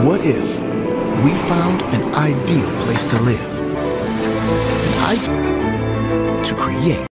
What if we found an ideal place to live? To create